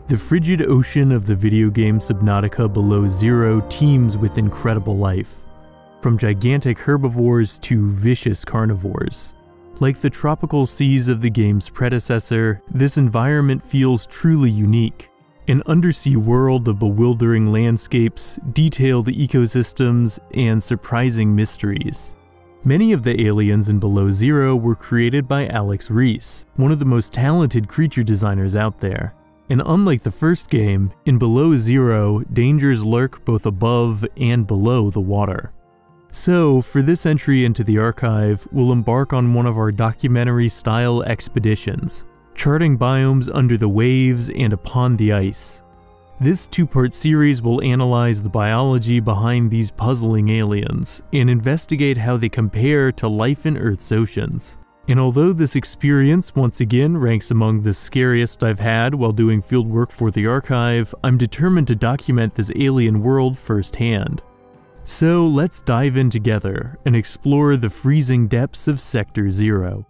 The frigid ocean of the video game Subnautica below zero teems with incredible life, from gigantic herbivores to vicious carnivores. Like the tropical seas of the game's predecessor, this environment feels truly unique. An undersea world of bewildering landscapes, detailed ecosystems, and surprising mysteries. Many of the aliens in Below Zero were created by Alex Ries, one of the most talented creature designers out there. And unlike the first game, in Below Zero, dangers lurk both above and below the water. So, for this entry into the archive, we'll embark on one of our documentary-style expeditions, charting biomes under the waves and upon the ice. This two-part series will analyze the biology behind these puzzling aliens, and investigate how they compare to life in Earth's oceans. And although this experience once again ranks among the scariest I've had while doing fieldwork for the archive, I'm determined to document this alien world firsthand. So let's dive in together and explore the freezing depths of Sector Zero.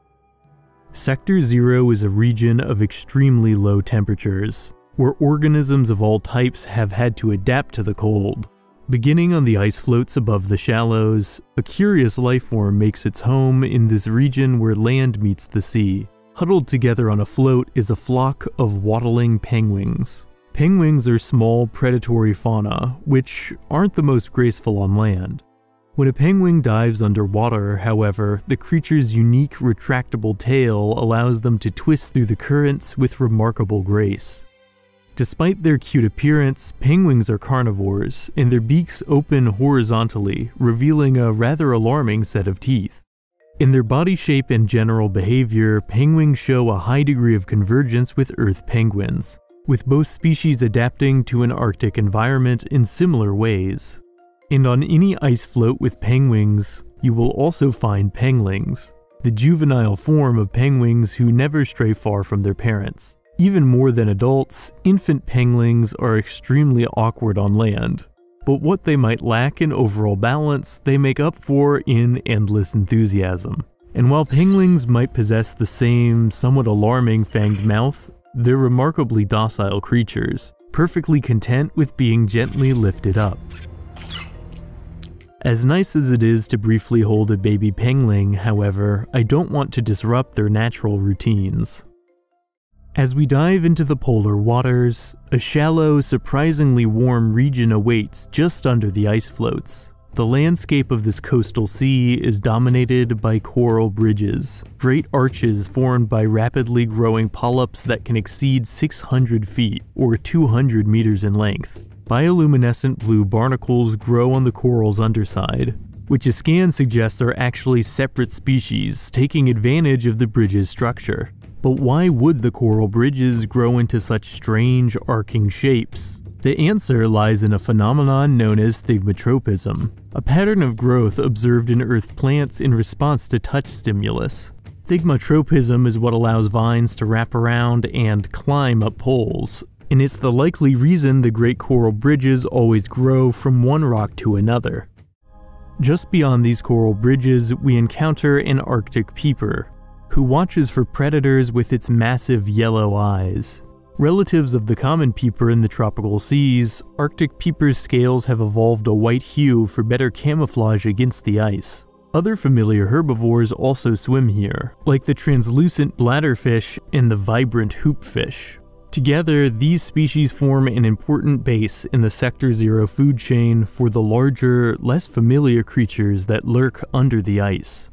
Sector Zero is a region of extremely low temperatures, where organisms of all types have had to adapt to the cold. Beginning on the ice floats above the shallows, a curious life form makes its home in this region where land meets the sea. Huddled together on a float is a flock of waddling penguins. Pengwings are small predatory fauna, which aren't the most graceful on land. When a penguin dives underwater, however, the creature's unique retractable tail allows them to twist through the currents with remarkable grace. Despite their cute appearance, penguins are carnivores, and their beaks open horizontally, revealing a rather alarming set of teeth. In their body shape and general behavior, penguins show a high degree of convergence with Earth penguins, with both species adapting to an Arctic environment in similar ways. And on any ice float with penguins, you will also find penglings, the juvenile form of penguins who never stray far from their parents. Even more than adults, infant penglings are extremely awkward on land, but what they might lack in overall balance, they make up for in endless enthusiasm. And while penglings might possess the same, somewhat alarming fanged mouth, they're remarkably docile creatures, perfectly content with being gently lifted up. As nice as it is to briefly hold a baby pengling, however, I don't want to disrupt their natural routines. As we dive into the polar waters, a shallow, surprisingly warm region awaits just under the ice floats. The landscape of this coastal sea is dominated by coral bridges, great arches formed by rapidly growing polyps that can exceed 600 feet, or 200 meters in length. Bioluminescent blue barnacles grow on the coral's underside, which a scan suggests are actually separate species taking advantage of the bridge's structure. But why would the coral bridges grow into such strange, arcing shapes? The answer lies in a phenomenon known as thigmotropism, a pattern of growth observed in earth plants in response to touch stimulus. Thigmotropism is what allows vines to wrap around and climb up poles, and it's the likely reason the great coral bridges always grow from one rock to another. Just beyond these coral bridges, we encounter an Arctic peeper, who watches for predators with its massive yellow eyes. Relatives of the common peeper in the tropical seas, Arctic peeper's scales have evolved a white hue for better camouflage against the ice. Other familiar herbivores also swim here, like the translucent bladderfish and the vibrant hoopfish. Together, these species form an important base in the Sector Zero food chain for the larger, less familiar creatures that lurk under the ice.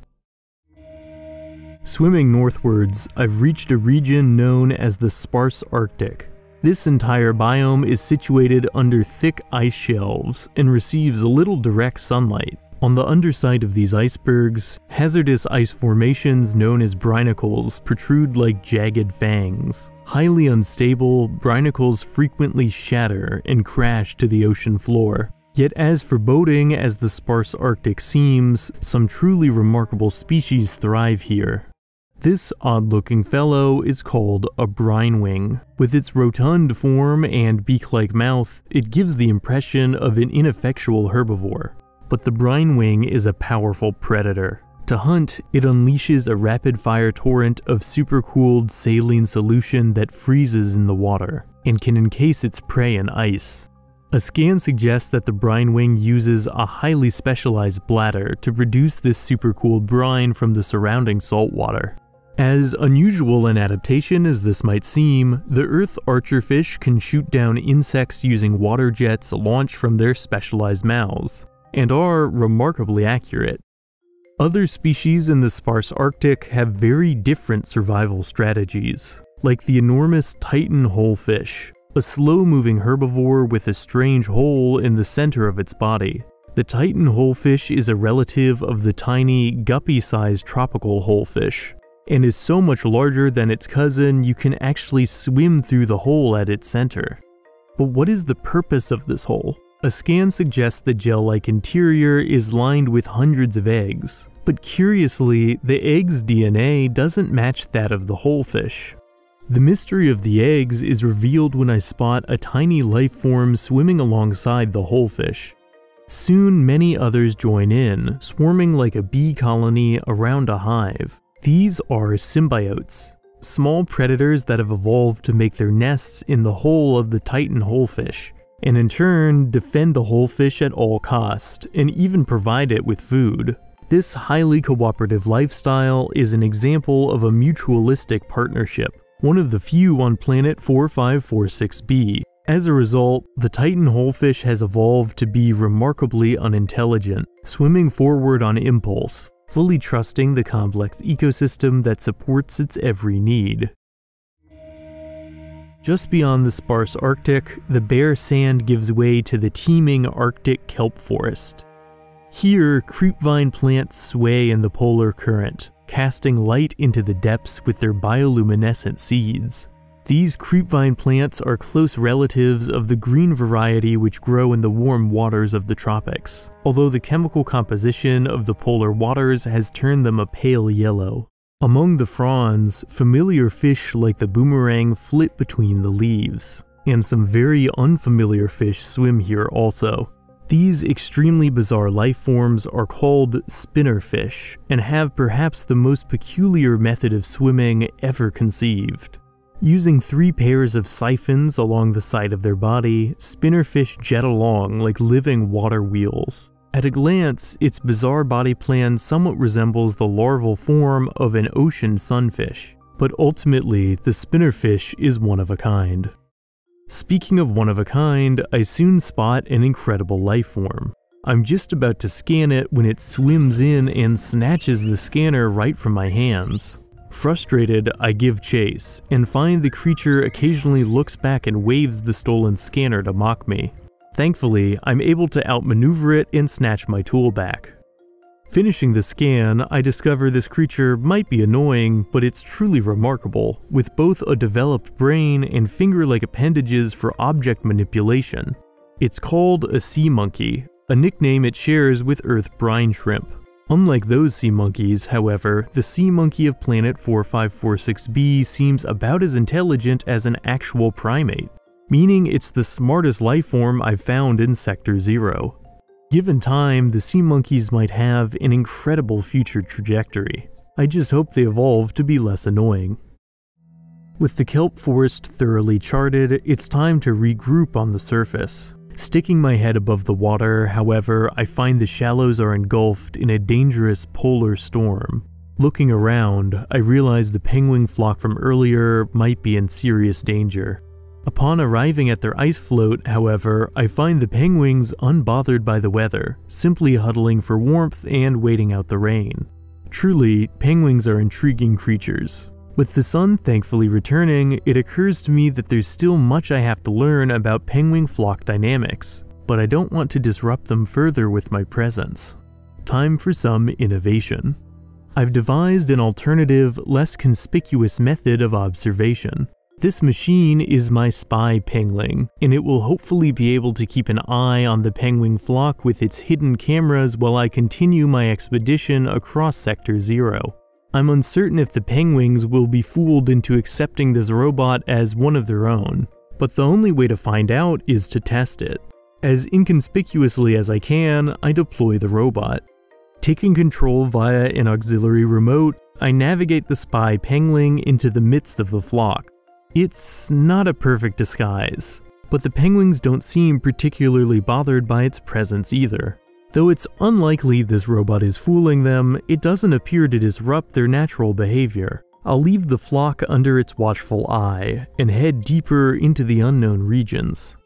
Swimming northwards, I've reached a region known as the Sparse Arctic. This entire biome is situated under thick ice shelves and receives little direct sunlight. On the underside of these icebergs, hazardous ice formations known as brinicles protrude like jagged fangs. Highly unstable, brinicles frequently shatter and crash to the ocean floor. Yet as foreboding as the sparse Arctic seems, some truly remarkable species thrive here. This odd-looking fellow is called a Brinewing. With its rotund form and beak-like mouth, it gives the impression of an ineffectual herbivore. But the Brinewing is a powerful predator. To hunt, it unleashes a rapid-fire torrent of supercooled saline solution that freezes in the water, and can encase its prey in ice. A scan suggests that the Brinewing uses a highly specialized bladder to produce this supercooled brine from the surrounding salt water. As unusual an adaptation as this might seem, the earth archerfish can shoot down insects using water jets launched from their specialized mouths, and are remarkably accurate. Other species in the sparse Arctic have very different survival strategies, like the enormous Titan Holefish, a slow-moving herbivore with a strange hole in the center of its body. The Titan Holefish is a relative of the tiny, guppy-sized tropical holefish, and is so much larger than its cousin you can actually swim through the hole at its center. But what is the purpose of this hole? A scan suggests the gel-like interior is lined with hundreds of eggs, but curiously, the egg's DNA doesn't match that of the holefish. The mystery of the eggs is revealed when I spot a tiny life form swimming alongside the holefish. Soon many others join in, swarming like a bee colony around a hive. These are symbiotes, small predators that have evolved to make their nests in the hole of the Titan Holefish, and in turn defend the holefish at all cost, and even provide it with food. This highly cooperative lifestyle is an example of a mutualistic partnership, one of the few on planet 4546b. As a result, the Titan Holefish has evolved to be remarkably unintelligent, swimming forward on impulse, fully trusting the complex ecosystem that supports its every need. Just beyond the sparse Arctic, the bare sand gives way to the teeming Arctic kelp forest. Here, creepvine plants sway in the polar current, casting light into the depths with their bioluminescent seeds. These creepvine plants are close relatives of the green variety which grow in the warm waters of the tropics, although the chemical composition of the polar waters has turned them a pale yellow. Among the fronds, familiar fish like the boomerang flit between the leaves, and some very unfamiliar fish swim here also. These extremely bizarre life forms are called spinnerfish, and have perhaps the most peculiar method of swimming ever conceived. Using 3 pairs of siphons along the side of their body, spinnerfish jet along like living water wheels. At a glance, its bizarre body plan somewhat resembles the larval form of an ocean sunfish, but ultimately the spinnerfish is one of a kind. Speaking of one of a kind, I soon spot an incredible life form. I'm just about to scan it when it swims in and snatches the scanner right from my hands. Frustrated, I give chase, and find the creature occasionally looks back and waves the stolen scanner to mock me. Thankfully, I'm able to outmaneuver it and snatch my tool back. Finishing the scan, I discover this creature might be annoying, but it's truly remarkable, with both a developed brain and finger-like appendages for object manipulation. It's called a sea monkey, a nickname it shares with earth brine shrimp. Unlike those sea monkeys, however, the sea monkey of planet 4546b seems about as intelligent as an actual primate, meaning it's the smartest life form I've found in Sector 0. Given time, the sea monkeys might have an incredible future trajectory. I just hope they evolve to be less annoying. With the kelp forest thoroughly charted, it's time to regroup on the surface. Sticking my head above the water, however, I find the shallows are engulfed in a dangerous polar storm. Looking around, I realize the penguin flock from earlier might be in serious danger. Upon arriving at their ice float, however, I find the Pengwings unbothered by the weather, simply huddling for warmth and waiting out the rain. Truly, Pengwings are intriguing creatures. With the sun thankfully returning, it occurs to me that there's still much I have to learn about penguin flock dynamics, but I don't want to disrupt them further with my presence. Time for some innovation. I've devised an alternative, less conspicuous method of observation. This machine is my spy Pengling, and it will hopefully be able to keep an eye on the Pengwing flock with its hidden cameras while I continue my expedition across Sector 0. I'm uncertain if the Pengwings will be fooled into accepting this robot as one of their own, but the only way to find out is to test it. As inconspicuously as I can, I deploy the robot. Taking control via an auxiliary remote, I navigate the spy Pengling into the midst of the flock. It's not a perfect disguise, but the Pengwings don't seem particularly bothered by its presence either. Though it's unlikely this robot is fooling them, it doesn't appear to disrupt their natural behavior. I'll leave the flock under its watchful eye and head deeper into the unknown regions.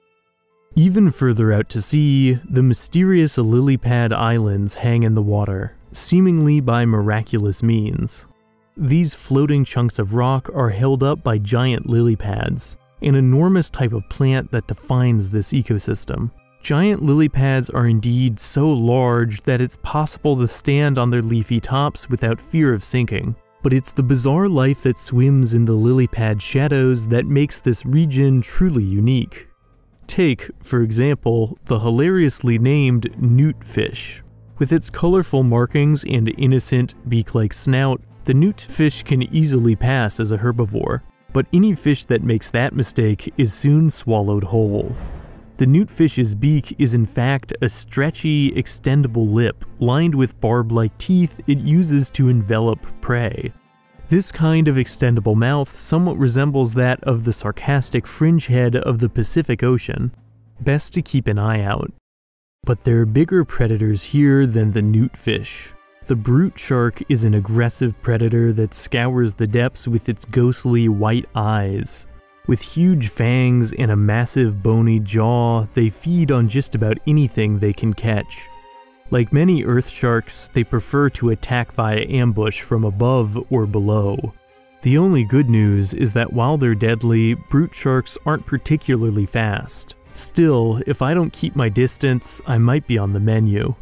Even further out to sea, the mysterious Lilypad Islands hang in the water, seemingly by miraculous means. These floating chunks of rock are held up by giant lily pads, an enormous type of plant that defines this ecosystem. Giant lily pads are indeed so large that it's possible to stand on their leafy tops without fear of sinking. But it's the bizarre life that swims in the lily pad shadows that makes this region truly unique. Take, for example, the hilariously named Noot Fish. With its colorful markings and innocent, beak-like snout, the Noot Fish can easily pass as a herbivore, but any fish that makes that mistake is soon swallowed whole. The Noot Fish's beak is in fact a stretchy, extendable lip lined with barb-like teeth it uses to envelop prey. This kind of extendable mouth somewhat resembles that of the sarcastic fringe head of the Pacific Ocean. Best to keep an eye out. But there are bigger predators here than the Noot Fish. The brute shark is an aggressive predator that scours the depths with its ghostly white eyes. With huge fangs and a massive bony jaw, they feed on just about anything they can catch. Like many earth sharks, they prefer to attack via ambush from above or below. The only good news is that while they're deadly, brute sharks aren't particularly fast. Still, if I don't keep my distance, I might be on the menu.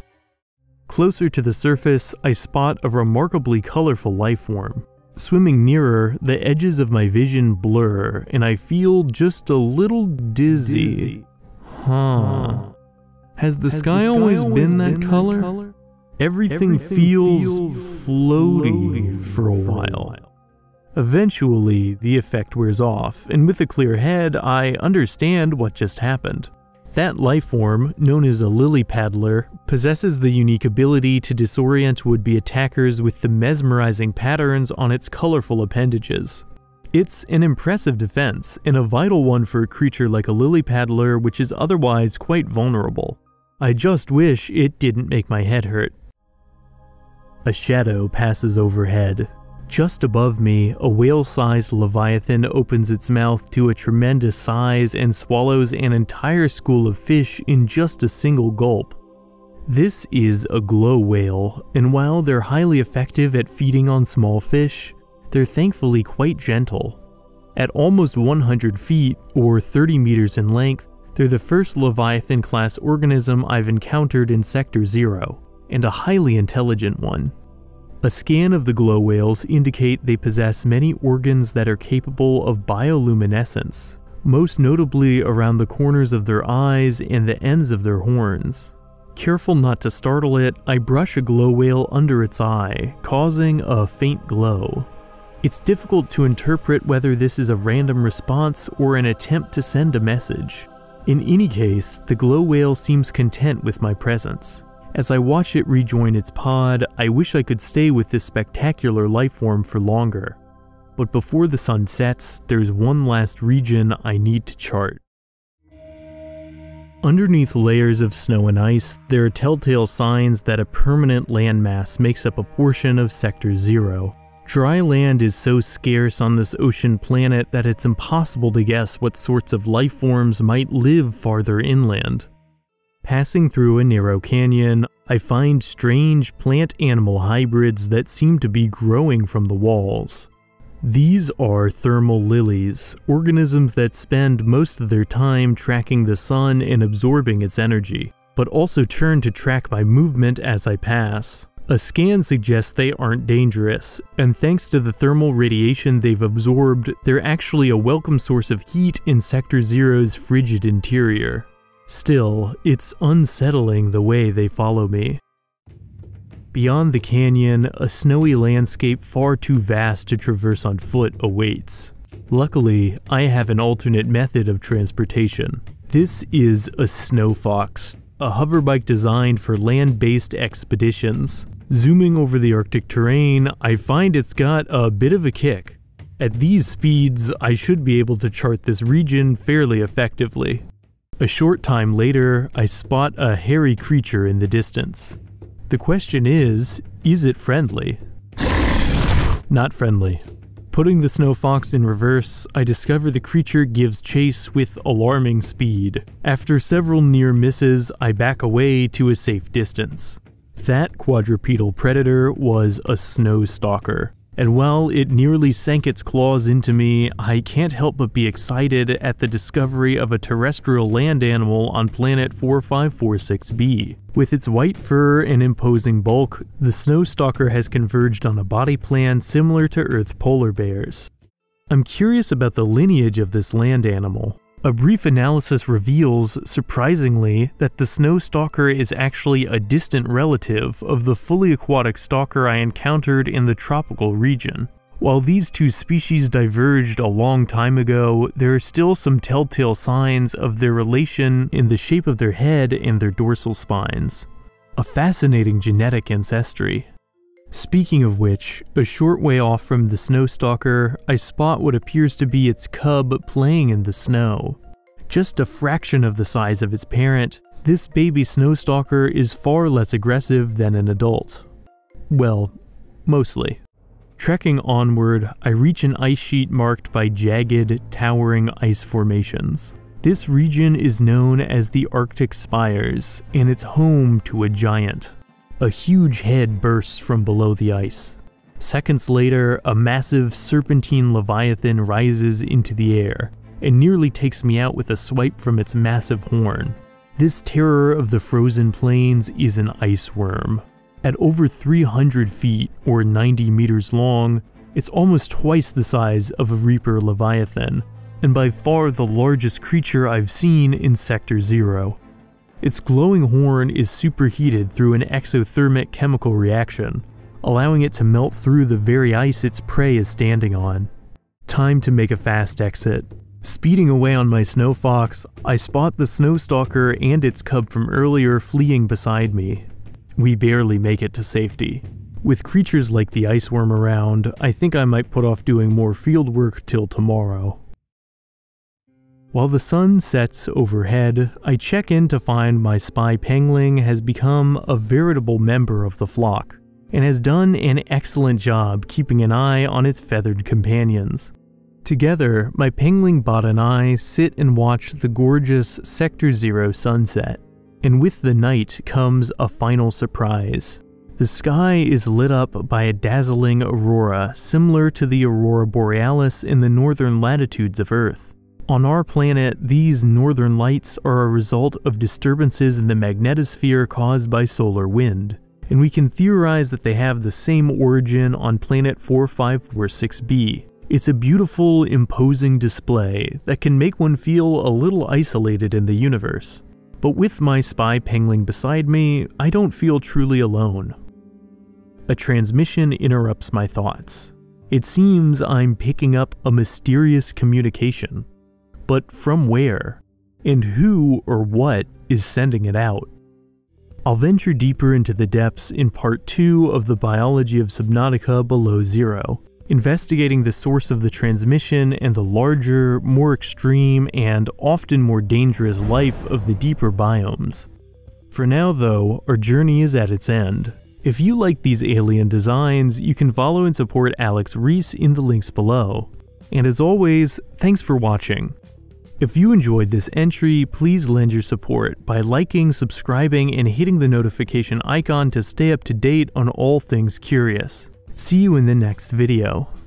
Closer to the surface, I spot a remarkably colorful life form. Swimming nearer, the edges of my vision blur, and I feel just a little dizzy. Huh. Has the sky always been that color? Everything feels floaty for a while. Eventually, the effect wears off, and with a clear head, I understand what just happened. That life form, known as a lily paddler, possesses the unique ability to disorient would-be attackers with the mesmerizing patterns on its colorful appendages. It's an impressive defense, and a vital one for a creature like a lily paddler which is otherwise quite vulnerable. I just wish it didn't make my head hurt. A shadow passes overhead. Just above me, a whale-sized leviathan opens its mouth to a tremendous size and swallows an entire school of fish in just a single gulp. This is a glow whale, and while they're highly effective at feeding on small fish, they're thankfully quite gentle. At almost 100 feet, or 30 meters in length, they're the first Leviathan-class organism I've encountered in Sector 0, and a highly intelligent one. A scan of the glow whales indicate they possess many organs that are capable of bioluminescence, most notably around the corners of their eyes and the ends of their horns. Careful not to startle it, I brush a glow whale under its eye, causing a faint glow. It's difficult to interpret whether this is a random response or an attempt to send a message. In any case, the glow whale seems content with my presence. As I watch it rejoin its pod, I wish I could stay with this spectacular lifeform for longer. But before the sun sets, there's one last region I need to chart. Underneath layers of snow and ice, there are telltale signs that a permanent landmass makes up a portion of Sector 0. Dry land is so scarce on this ocean planet that it's impossible to guess what sorts of life forms might live farther inland. Passing through a narrow canyon, I find strange plant-animal hybrids that seem to be growing from the walls. These are thermal lilies, organisms that spend most of their time tracking the sun and absorbing its energy, but also turn to track my movement as I pass. A scan suggests they aren't dangerous, and thanks to the thermal radiation they've absorbed, they're actually a welcome source of heat in Sector 0's frigid interior. Still, it's unsettling the way they follow me. Beyond the canyon, a snowy landscape far too vast to traverse on foot awaits. Luckily, I have an alternate method of transportation. This is a Snowfox, a hoverbike designed for land-based expeditions. Zooming over the Arctic terrain, I find it's got a bit of a kick. At these speeds, I should be able to chart this region fairly effectively. A short time later, I spot a hairy creature in the distance. The question is it friendly? Not friendly. Putting the Snowfox in reverse, I discover the creature gives chase with alarming speed. After several near misses, I back away to a safe distance. That quadrupedal predator was a snow stalker, and while it nearly sank its claws into me, I can't help but be excited at the discovery of a terrestrial land animal on planet 4546b. With its white fur and imposing bulk, the snow stalker has converged on a body plan similar to Earth polar bears. I'm curious about the lineage of this land animal. A brief analysis reveals, surprisingly, that the snow stalker is actually a distant relative of the fully aquatic stalker I encountered in the tropical region. While these two species diverged a long time ago, there are still some telltale signs of their relation in the shape of their head and their dorsal spines. A fascinating genetic ancestry. Speaking of which, a short way off from the snow stalker, I spot what appears to be its cub playing in the snow. Just a fraction of the size of its parent, this baby snow stalker is far less aggressive than an adult. Well, mostly. Trekking onward, I reach an ice sheet marked by jagged, towering ice formations. This region is known as the Arctic Spires, and it's home to a giant. A huge head bursts from below the ice. Seconds later, a massive serpentine leviathan rises into the air, and nearly takes me out with a swipe from its massive horn. This terror of the frozen plains is an ice worm. At over 300 feet, or 90 meters long, it's almost twice the size of a Reaper leviathan, and by far the largest creature I've seen in Sector 0. Its glowing horn is superheated through an exothermic chemical reaction, allowing it to melt through the very ice its prey is standing on. Time to make a fast exit. Speeding away on my Snowfox, I spot the snow stalker and its cub from earlier fleeing beside me. We barely make it to safety. With creatures like the ice worm around, I think I might put off doing more field work till tomorrow. While the sun sets overhead, I check in to find my spy Pengling has become a veritable member of the flock, and has done an excellent job keeping an eye on its feathered companions. Together, my Pengling bot and I sit and watch the gorgeous Sector 0 sunset, and with the night comes a final surprise. The sky is lit up by a dazzling aurora similar to the aurora borealis in the northern latitudes of Earth. On our planet, these northern lights are a result of disturbances in the magnetosphere caused by solar wind, and we can theorize that they have the same origin on planet 4546b. It's a beautiful, imposing display that can make one feel a little isolated in the universe. But with my spy Pengling beside me, I don't feel truly alone. A transmission interrupts my thoughts. It seems I'm picking up a mysterious communication. But from where? And who or what is sending it out? I'll venture deeper into the depths in part 2 of the biology of Subnautica Below Zero, investigating the source of the transmission and the larger, more extreme, and often more dangerous life of the deeper biomes. For now though, our journey is at its end. If you like these alien designs, you can follow and support Alex Ries in the links below. And as always, thanks for watching. If you enjoyed this entry, please lend your support by liking, subscribing, and hitting the notification icon to stay up to date on all things curious. See you in the next video.